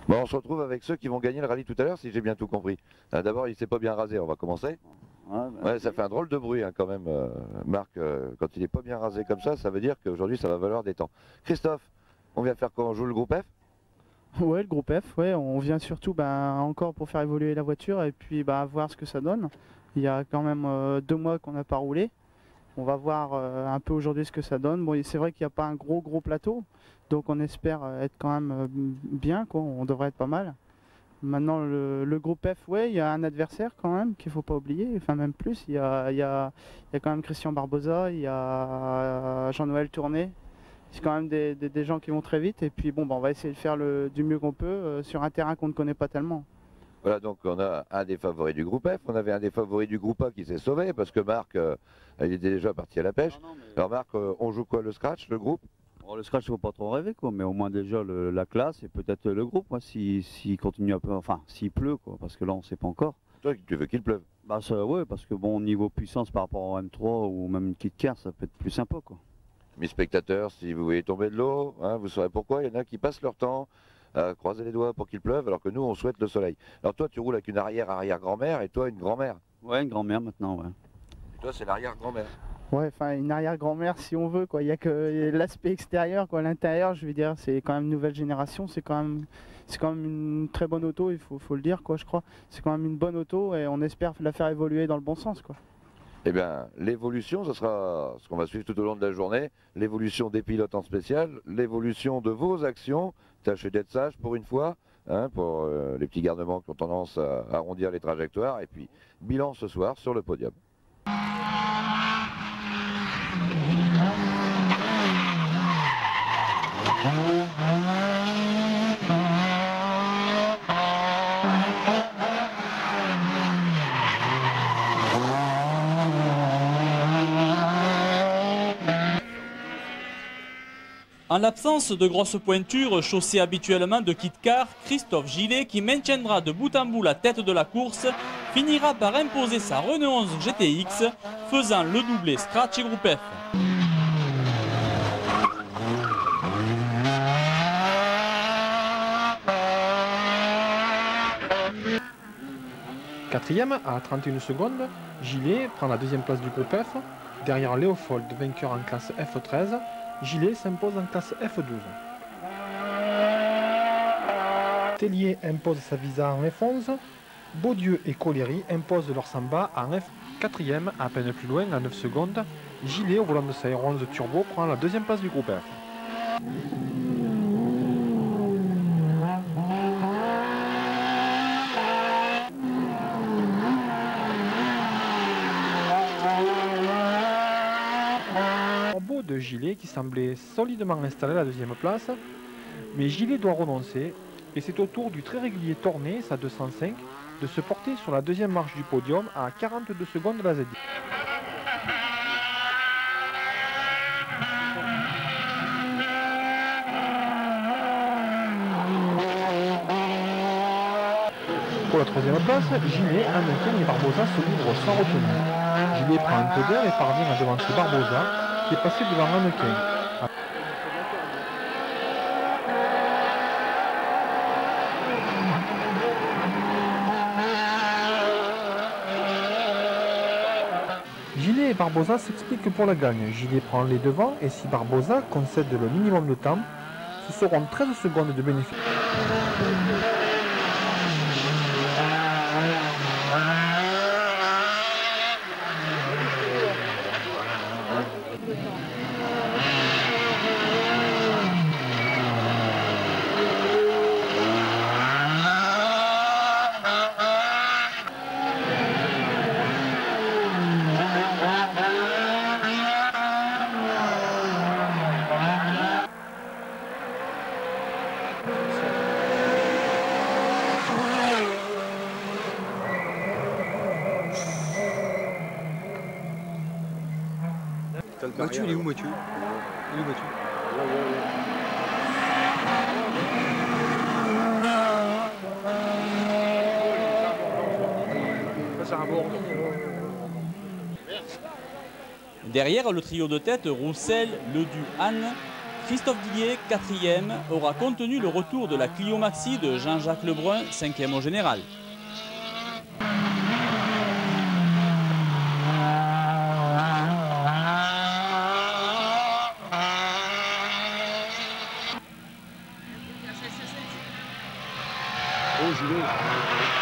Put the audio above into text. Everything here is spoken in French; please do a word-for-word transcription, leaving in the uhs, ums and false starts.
Bon, on se retrouve avec ceux qui vont gagner le rallye tout à l'heure, si j'ai bien tout compris. Euh, D'abord, il s'est pas bien rasé, on va commencer. Ouais, ben, Ouais, ça fait un drôle de bruit hein, quand même, euh, Marc. Euh, quand il est pas bien rasé comme ça, ça veut dire qu'aujourd'hui, ça va valoir des temps. Christophe, on vient faire quoi? On joue le groupe F? Ouais, le groupe F, ouais, on vient surtout bah, encore pour faire évoluer la voiture et puis bah, voir ce que ça donne. Il y a quand même euh, deux mois qu'on n'a pas roulé. On va voir euh, un peu aujourd'hui ce que ça donne. Bon, c'est vrai qu'il n'y a pas un gros gros plateau, donc on espère euh, être quand même euh, bien, quoi. On devrait être pas mal. Maintenant, le, le groupe F, ouais, il y a un adversaire quand même qu'il ne faut pas oublier, enfin même plus. Il y a, il y a, il y a quand même Christian Barbosa, il y a Jean-Noël Tourné. C'est quand même des, des, des gens qui vont très vite. Et puis bon, bah, on va essayer de faire le, du mieux qu'on peut euh, sur un terrain qu'on ne connaît pas tellement. Voilà, donc on a un des favoris du groupe F, on avait un des favoris du groupe A qui s'est sauvé parce que Marc, euh, il était déjà parti à la pêche. non, non, mais... Alors Marc, euh, on joue quoi, le scratch, le groupe? Bon, le scratch, il ne faut pas trop rêver, quoi, mais au moins déjà le, la classe et peut-être le groupe, s'il si, si continue un peu, enfin, s'il pleut, quoi, parce que là, on ne sait pas encore. Toi, tu veux qu'il pleuve? Bah, ça, ouais, parce que bon, niveau puissance par rapport au M trois ou même une Kit Car, ça peut être plus sympa, quoi. Mes spectateurs, si vous voyez tomber de l'eau, hein, vous saurez pourquoi. Il y en a qui passent leur temps à croiser les doigts pour qu'il pleuve, alors que nous, on souhaite le soleil. Alors toi, tu roules avec une arrière-arrière-grand-mère et toi, une grand-mère. Ouais, une grand-mère maintenant, ouais. Et toi, c'est l'arrière-grand-mère. Ouais, enfin une arrière-grand-mère si on veut, quoi. Il n'y a que l'aspect extérieur, quoi. L'intérieur, je veux dire, c'est quand même une nouvelle génération. C'est quand même, c'est quand même une très bonne auto, il faut, faut le dire, quoi, je crois. C'est quand même une bonne auto et on espère la faire évoluer dans le bon sens, quoi. Eh bien, l'évolution, ce sera ce qu'on va suivre tout au long de la journée, l'évolution des pilotes en spécial, l'évolution de vos actions. Tâchez d'être sage pour une fois, hein, pour euh, les petits garnements qui ont tendance à arrondir les trajectoires. Et puis, bilan ce soir sur le podium. En l'absence de grosses pointures chaussées habituellement de Kit Car, Christophe Gillet, qui maintiendra de bout en bout la tête de la course, finira par imposer sa Renault onze G T X, faisant le doublé Scratch et Groupe F. Quatrième à trente et une secondes, Gillet prend la deuxième place du groupe F. Derrière Léofold, vainqueur en classe F treize, Gillet s'impose en classe F douze. Tellier impose sa Visa en F onze. Baudieu et Collery imposent leur Samba en F. Quatrième, à peine plus loin, à neuf secondes, Gillet, au volant de sa R onze Turbo, prend la deuxième place du groupe F. De Gillet qui semblait solidement installé à la deuxième place, mais Gillet doit renoncer et c'est au tour du très régulier Tourné, sa deux cent cinq, de se porter sur la deuxième marche du podium à quarante-deux secondes de la Z dix. Pour la troisième place, Gillet, Hamilton et Barbosa se livrent sans retenue. Gillet prend un peu d'air et parvient à devancer Barbosa, qui est passé devant Hannequin. Gillet et Barbosa s'expliquent pour la gagne. Gillet prend les devants et si Barbosa concède le minimum de temps, ce seront treize secondes de bénéfice. Mathieu, il est où Mathieu? Il est où Mathieu? Derrière le trio de tête, Roussel, Ledu, Anne, Christophe Dillier, quatrième, aura contenu le retour de la Clio Maxi de Jean-Jacques Lebrun, cinquième au général. Oh, Jules.